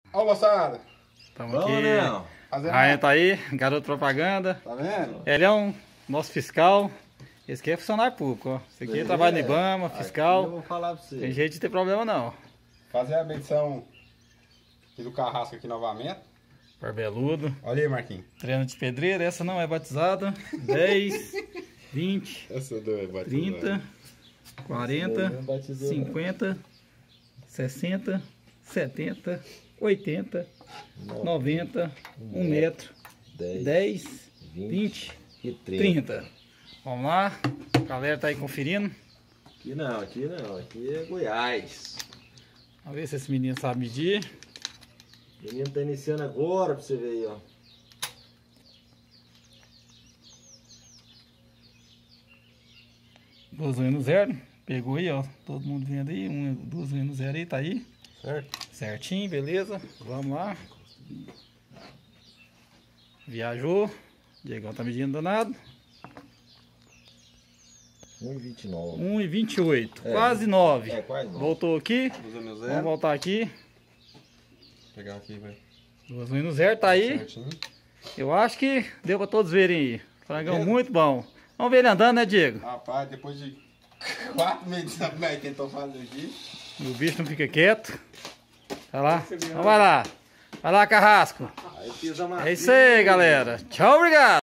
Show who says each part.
Speaker 1: Ó, moçada.
Speaker 2: Estamos
Speaker 3: Vamos,
Speaker 2: aqui.
Speaker 3: né?
Speaker 1: Fazendo
Speaker 2: Rainha tá aí, garoto propaganda.
Speaker 1: Tá vendo?
Speaker 2: Ele é um nosso fiscal. Esse aqui é funcionário público, ó. Esse aqui trabalha no IBAMA,
Speaker 3: Eu
Speaker 2: fiscal.
Speaker 3: vou falar pra
Speaker 2: Tem
Speaker 3: você.
Speaker 2: jeito de ter problema não.
Speaker 1: Fazer a medição aqui do carrasco aqui novamente.
Speaker 2: Barbeludo.
Speaker 1: Olha aí, Marquinhos.
Speaker 2: Treino de pedreira, essa não é batizada. 10, 20,
Speaker 1: Essa do
Speaker 2: 30, 40,
Speaker 3: Não batizou,
Speaker 2: 50, 60, 70, 80, 90, 1 metro,
Speaker 3: 10,
Speaker 2: 10, 20,
Speaker 3: e 30.
Speaker 2: 30. Vamos lá, a galera tá aí conferindo.
Speaker 3: Aqui não, aqui não. Aqui é Goiás.
Speaker 2: Vamos ver se esse menino sabe medir.
Speaker 3: O menino tá iniciando agora pra você ver aí, ó.
Speaker 2: Duas unhas no zero. Pegou aí, ó. Todo mundo vendo aí. Duas unhas no zero aí, tá aí.
Speaker 1: Certo.
Speaker 2: Certinho, beleza. Vamos lá. Viajou. Diegão tá medindo danado.
Speaker 3: 1,29.
Speaker 2: 1,28.
Speaker 3: É.
Speaker 2: Quase 9.
Speaker 3: É, quase não.
Speaker 2: Voltou aqui.
Speaker 1: Usa meu
Speaker 2: Vamos
Speaker 1: zero.
Speaker 2: voltar aqui.
Speaker 1: Vou pegar aqui, vai.
Speaker 2: Duas unhas no zero, tá aí.
Speaker 1: Certinho.
Speaker 2: Eu acho que deu pra todos verem aí. Frangão
Speaker 1: Beleza.
Speaker 2: muito bom. Vamos ver ele andando, né, Diego?
Speaker 1: Rapaz, depois de 4 meses que tentou fazer aqui.
Speaker 2: E o bicho não fica quieto. Vai lá. Então vai lá. Vai lá, Carrasco.
Speaker 3: Aí pisa mais.
Speaker 2: É isso aí, galera. Tchau, obrigado.